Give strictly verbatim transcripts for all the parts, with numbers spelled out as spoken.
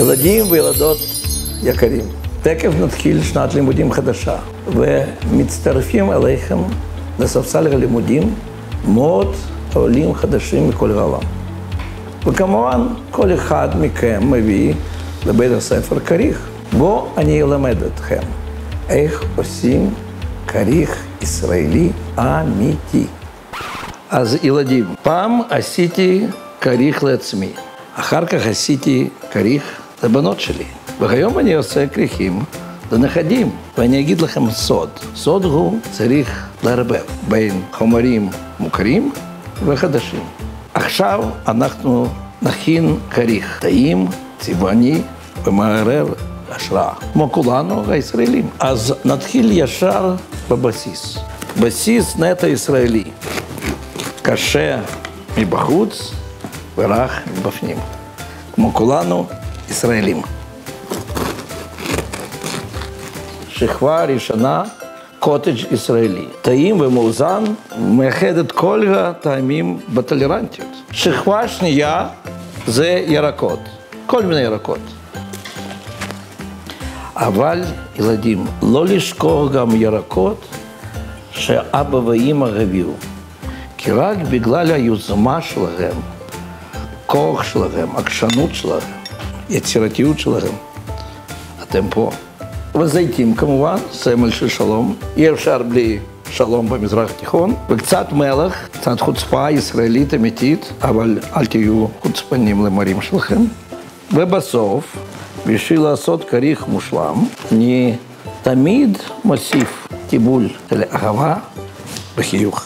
ילדים וילדות יקרים, תכף נתחיל שנת לימודים חדשה, ומצטרפים אליכם לספסל הלימודים מאות עולים חדשים מכל העולם. וכמובן, כל אחד מכם מביא לבית הספר כריך. בו אני אלמד אתכם איך עושים כריך ישראלי אמיתי. אז ילדים, פעם עשיתי כריך לעצמי, אחר כך עשיתי כריך לבנות שלי, והיום אני עושה כריכים לנכדים. ואני אגיד לכם סוד. סוד הוא צריך לערבב בין חומרים מוכרים וחדשים. עכשיו אנחנו נכין כריך טעים, צבעוני ומעורר השראה, כמו כולנו הישראלים. אז נתחיל ישר בבסיס. בסיס נטו ישראלי, קשה מבחוץ ורך מבפנים, כמו כולנו ישראלים. שכבה ראשונה, קוטג' ישראלי. טעים ומאוזן, מאחד את כל הטעמים בטולרנטיות. שכבה שנייה זה ירקות, כל מיני ירקות. אבל ילדים, לא לשכוח גם ירקות שאבא ואמא הביאו. כי רק בגלל היוזמה שלהם, כוח שלהם, עקשנות שלהם, יצירתיות שלהם, אתם פה. וזיתים כמובן, סמל של שלום. אי אפשר בלי שלום במזרח התיכון. וקצת מלח, קצת חוצפה ישראלית אמיתית, אבל אל תהיו חוצפנים למורים שלכם. ובסוף, בשביל לעשות כריך מושלם, אני תמיד מוסיף טיבול של אהבה וחיוך.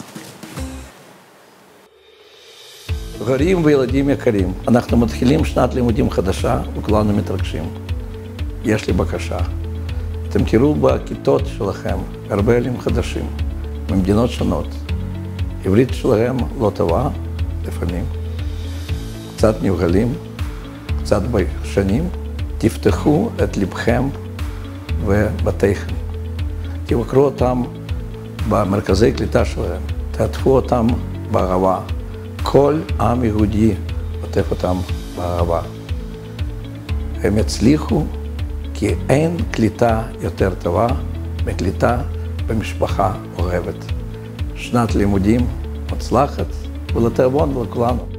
הורים וילדים יקרים, אנחנו מתחילים שנת לימודים חדשה וכולנו מתרגשים. יש לי בקשה. אתם תראו בכיתות שלכם הרבה עולים חדשים ממדינות שונות. עברית שלהם לא טובה לפעמים. קצת נבהלים, קצת ביישנים. תפתחו את לבכם ובתיכם. תבקרו אותם במרכזי קליטה שלהם. תעטפו אותם באהבה. כל עם יהודי עוטף אותם באהבה. הם הצליחו כי אין קליטה יותר טובה מקליטה במשפחה אוהבת. שנת לימודים מוצלחת ולתיאבון לכולנו.